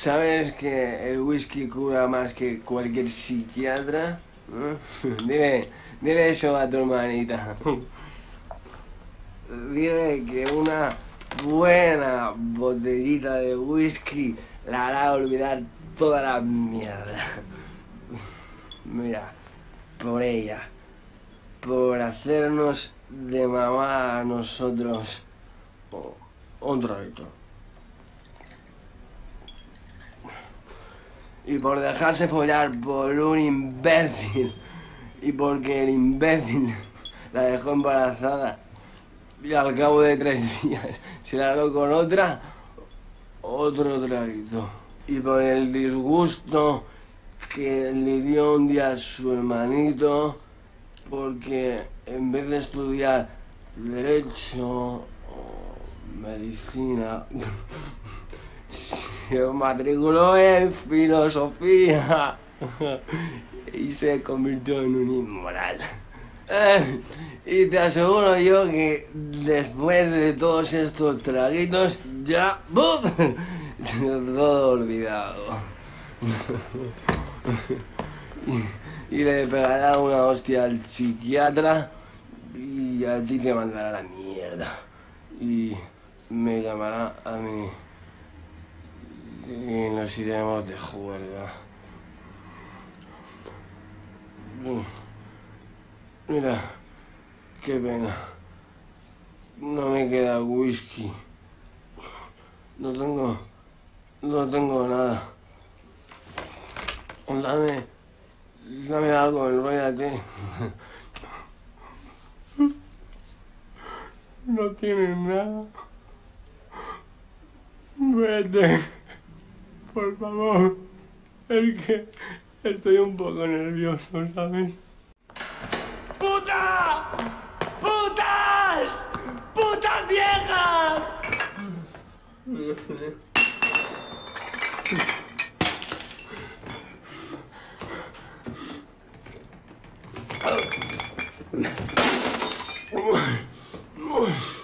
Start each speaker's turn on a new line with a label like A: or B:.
A: ¿Sabes que el whisky cura más que cualquier psiquiatra? Dile eso a tu hermanita. Dile que una buena botellita de whisky la hará olvidar toda la mierda. Mira, por ella, por hacernos de mamá a nosotros un traguito. Y por dejarse follar por un imbécil. Y porque el imbécil la dejó embarazada. Y al cabo de 3 días se largó con otro traguito. Y por el disgusto que le dio un día a su hermanito, porque en vez de estudiar Derecho o Medicina, se matriculó en Filosofía y se convirtió en un inmoral. Y te aseguro yo que después de todos estos traguitos ya ¡bum! Todo olvidado. Y le pegará una hostia al psiquiatra y a ti te mandará a la mierda. Y me llamará a mí y nos iremos de juerga. Mira, qué pena. No me queda whisky. No tengo nada. Dame algo, enróllate. No tienes nada. Vete, por favor. Es que estoy un poco nervioso, ¿sabes? ¡Puta! ¡Putas! ¡Putas viejas! Oh.